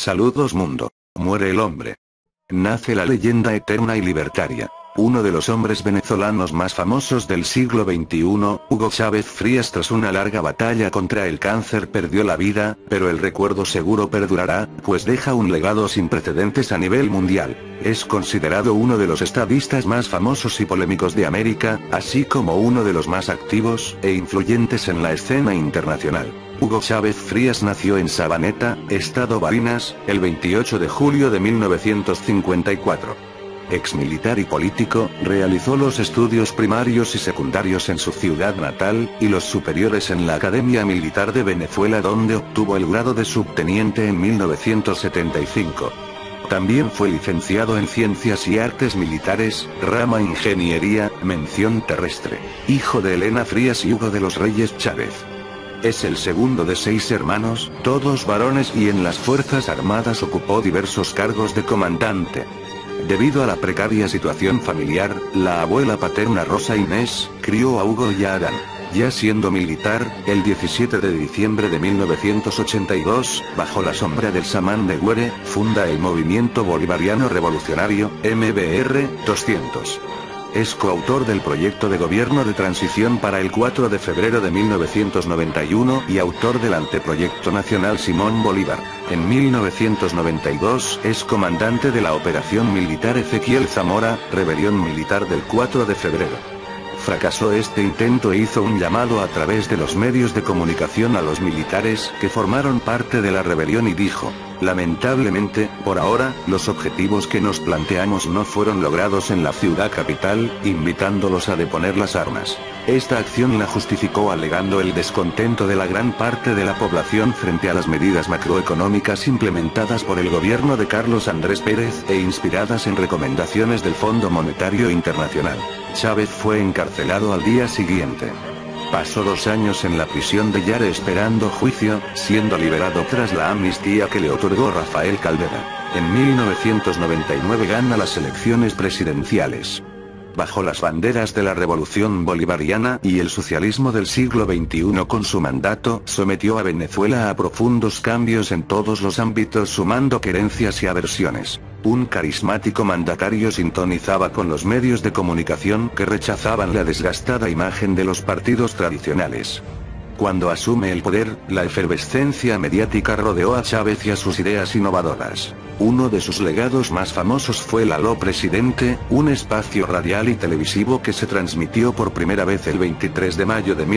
Saludos mundo. Muere el hombre. Nace la leyenda eterna y libertaria. Uno de los hombres venezolanos más famosos del siglo XXI, Hugo Chávez Frías, tras una larga batalla contra el cáncer perdió la vida, pero el recuerdo seguro perdurará, pues deja un legado sin precedentes a nivel mundial. Es considerado uno de los estadistas más famosos y polémicos de América, así como uno de los más activos e influyentes en la escena internacional. Hugo Chávez Frías nació en Sabaneta, Estado Barinas, el 28 de julio de 1954. Exmilitar y político, realizó los estudios primarios y secundarios en su ciudad natal, y los superiores en la Academia Militar de Venezuela, donde obtuvo el grado de subteniente en 1975. También fue licenciado en Ciencias y Artes Militares, rama Ingeniería, mención terrestre. Hijo de Elena Frías y Hugo de los Reyes Chávez. Es el segundo de 6 hermanos, todos varones, y en las Fuerzas Armadas ocupó diversos cargos de comandante. Debido a la precaria situación familiar, la abuela paterna Rosa Inés, crió a Hugo y a Adán. Ya siendo militar, el 17 de diciembre de 1982, bajo la sombra del Samán de Güere, funda el Movimiento Bolivariano Revolucionario, MBR 200. Es coautor del proyecto de gobierno de transición para el 4 de febrero de 1991 y autor del anteproyecto nacional Simón Bolívar. En 1992 es comandante de la operación militar Ezequiel Zamora, rebelión militar del 4 de febrero. Fracasó este intento e hizo un llamado a través de los medios de comunicación a los militares que formaron parte de la rebelión y dijo: lamentablemente, por ahora, los objetivos que nos planteamos no fueron logrados en la ciudad capital, invitándolos a deponer las armas. Esta acción la justificó alegando el descontento de la gran parte de la población frente a las medidas macroeconómicas implementadas por el gobierno de Carlos Andrés Pérez e inspiradas en recomendaciones del Fondo Monetario Internacional. Chávez fue encarcelado al día siguiente. Pasó 2 años en la prisión de Yare esperando juicio, siendo liberado tras la amnistía que le otorgó Rafael Caldera. En 1999 gana las elecciones presidenciales. Bajo las banderas de la Revolución Bolivariana y el socialismo del siglo XXI, con su mandato, sometió a Venezuela a profundos cambios en todos los ámbitos, sumando querencias y aversiones. Un carismático mandatario sintonizaba con los medios de comunicación que rechazaban la desgastada imagen de los partidos tradicionales. Cuando asume el poder, la efervescencia mediática rodeó a Chávez y a sus ideas innovadoras. Uno de sus legados más famosos fue el Aló Presidente, un espacio radial y televisivo que se transmitió por primera vez el 23 de mayo de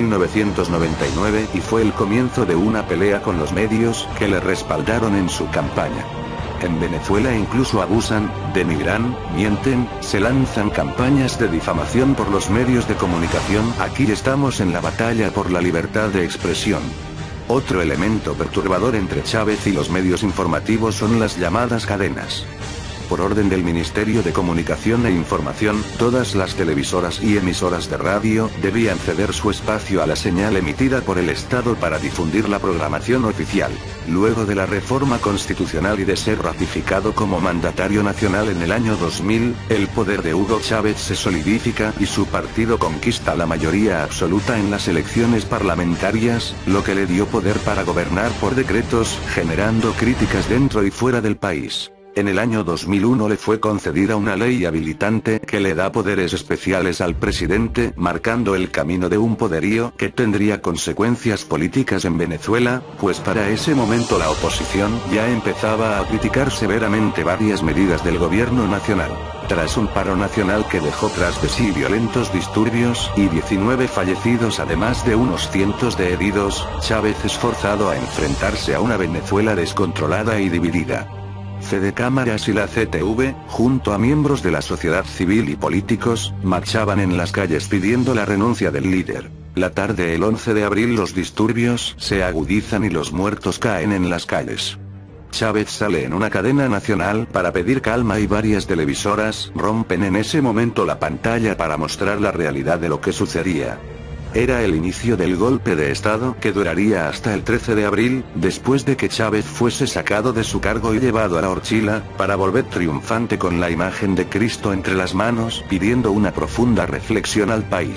1999 y fue el comienzo de una pelea con los medios que le respaldaron en su campaña. En Venezuela incluso abusan, denigran, mienten, se lanzan campañas de difamación por los medios de comunicación. Aquí estamos en la batalla por la libertad de expresión. Otro elemento perturbador entre Chávez y los medios informativos son las llamadas cadenas. Por orden del Ministerio de Comunicación e Información, todas las televisoras y emisoras de radio debían ceder su espacio a la señal emitida por el Estado para difundir la programación oficial. Luego de la reforma constitucional y de ser ratificado como mandatario nacional en el año 2000, el poder de Hugo Chávez se solidifica y su partido conquista la mayoría absoluta en las elecciones parlamentarias, lo que le dio poder para gobernar por decretos, generando críticas dentro y fuera del país. En el año 2001 le fue concedida una ley habilitante que le da poderes especiales al presidente, marcando el camino de un poderío que tendría consecuencias políticas en Venezuela, pues para ese momento la oposición ya empezaba a criticar severamente varias medidas del gobierno nacional. Tras un paro nacional que dejó tras de sí violentos disturbios y 19 fallecidos además de unos cientos de heridos, Chávez es forzado a enfrentarse a una Venezuela descontrolada y dividida. Fede Cámaras y la CTV, junto a miembros de la sociedad civil y políticos, marchaban en las calles pidiendo la renuncia del líder. La tarde del 11 de abril los disturbios se agudizan y los muertos caen en las calles. Chávez sale en una cadena nacional para pedir calma y varias televisoras rompen en ese momento la pantalla para mostrar la realidad de lo que sucedía. Era el inicio del golpe de Estado que duraría hasta el 13 de abril, después de que Chávez fuese sacado de su cargo y llevado a la horchila, para volver triunfante con la imagen de Cristo entre las manos, pidiendo una profunda reflexión al país.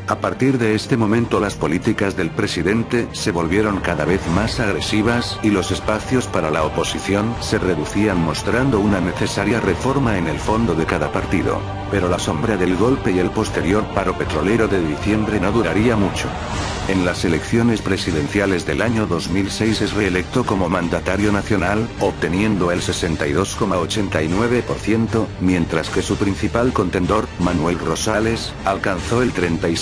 A partir de este momento las políticas del presidente se volvieron cada vez más agresivas y los espacios para la oposición se reducían, mostrando una necesaria reforma en el fondo de cada partido. Pero la sombra del golpe y el posterior paro petrolero de diciembre no duraría mucho. En las elecciones presidenciales del año 2006 es reelecto como mandatario nacional, obteniendo el 62,89%, mientras que su principal contendor, Manuel Rosales, alcanzó el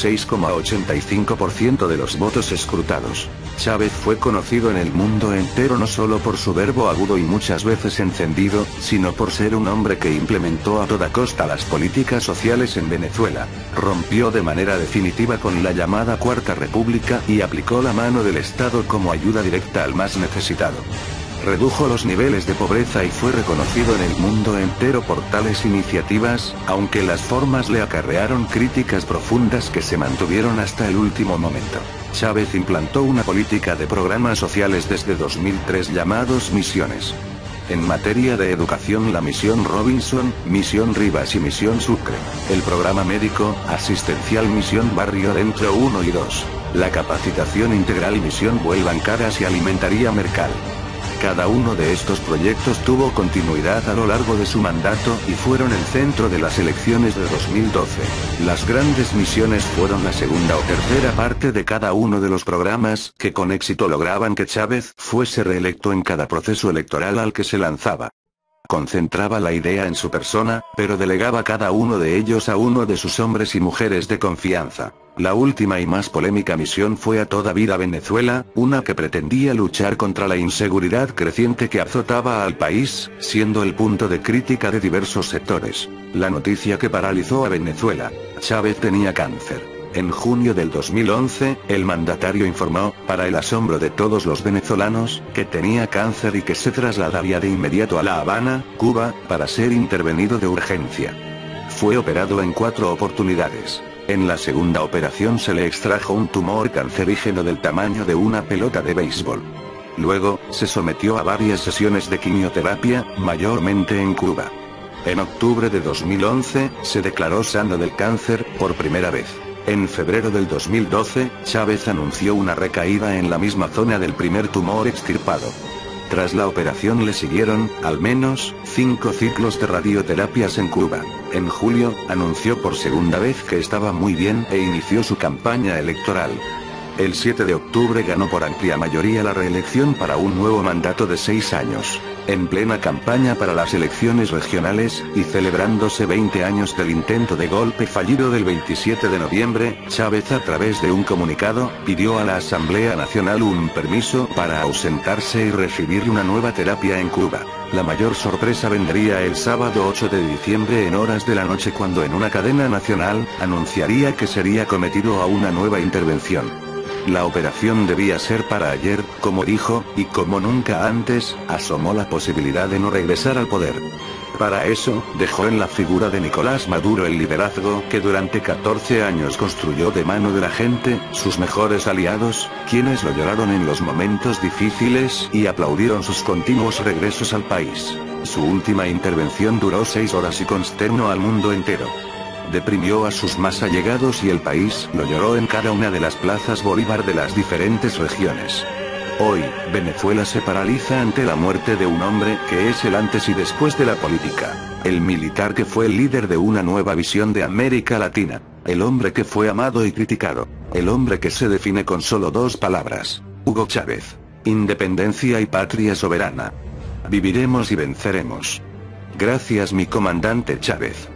36,85% de los votos escrutados. Chávez fue conocido en el mundo entero no solo por su verbo agudo y muchas veces encendido, sino por ser un hombre que implementó a toda costa las políticas sociales en Venezuela. Rompió de manera definitiva con la llamada Cuarta República y aplicó la mano del Estado como ayuda directa al más necesitado. Redujo los niveles de pobreza y fue reconocido en el mundo entero por tales iniciativas, aunque las formas le acarrearon críticas profundas que se mantuvieron hasta el último momento. Chávez implantó una política de programas sociales desde 2003 llamados misiones. En materia de educación, la Misión Robinson, Misión Rivas y Misión Sucre. El programa médico, asistencial Misión Barrio Adentro 1 y 2. La capacitación integral Misión Vuelvan Caras y Alimentaría Mercal. Cada uno de estos proyectos tuvo continuidad a lo largo de su mandato y fueron el centro de las elecciones de 2012. Las grandes misiones fueron la segunda o tercera parte de cada uno de los programas que con éxito lograban que Chávez fuese reelecto en cada proceso electoral al que se lanzaba. Concentraba la idea en su persona, pero delegaba cada uno de ellos a uno de sus hombres y mujeres de confianza. La última y más polémica misión fue A Toda Vida Venezuela, una que pretendía luchar contra la inseguridad creciente que azotaba al país, siendo el punto de crítica de diversos sectores. La noticia que paralizó a Venezuela: Chávez tenía cáncer. En junio del 2011, el mandatario informó, para el asombro de todos los venezolanos, que tenía cáncer y que se trasladaría de inmediato a La Habana, Cuba, para ser intervenido de urgencia. Fue operado en 4 oportunidades. En la segunda operación se le extrajo un tumor cancerígeno del tamaño de una pelota de béisbol. Luego, se sometió a varias sesiones de quimioterapia, mayormente en Cuba. En octubre de 2011, se declaró sano del cáncer, por primera vez. En febrero del 2012, Chávez anunció una recaída en la misma zona del primer tumor extirpado. Tras la operación le siguieron, al menos, 5 ciclos de radioterapias en Cuba. En julio, anunció por segunda vez que estaba muy bien e inició su campaña electoral. El 7 de octubre ganó por amplia mayoría la reelección para un nuevo mandato de 6 años. En plena campaña para las elecciones regionales, y celebrándose 20 años del intento de golpe fallido del 27 de noviembre, Chávez, a través de un comunicado, pidió a la Asamblea Nacional un permiso para ausentarse y recibir una nueva terapia en Cuba. La mayor sorpresa vendría el sábado 8 de diciembre en horas de la noche, cuando en una cadena nacional, anunciaría que sería cometido a una nueva intervención. La operación debía ser para ayer, como dijo, y como nunca antes, asomó la posibilidad de no regresar al poder. Para eso, dejó en la figura de Nicolás Maduro el liderazgo que durante 14 años construyó de mano de la gente, sus mejores aliados, quienes lo lloraron en los momentos difíciles y aplaudieron sus continuos regresos al país. Su última intervención duró 6 horas y consternó al mundo entero. Deprimió a sus más allegados y el país lo lloró en cada una de las plazas Bolívar de las diferentes regiones. Hoy, Venezuela se paraliza ante la muerte de un hombre que es el antes y después de la política. El militar que fue el líder de una nueva visión de América Latina. El hombre que fue amado y criticado. El hombre que se define con solo 2 palabras. Hugo Chávez. Independencia y patria soberana. Viviremos y venceremos. Gracias, mi comandante Chávez.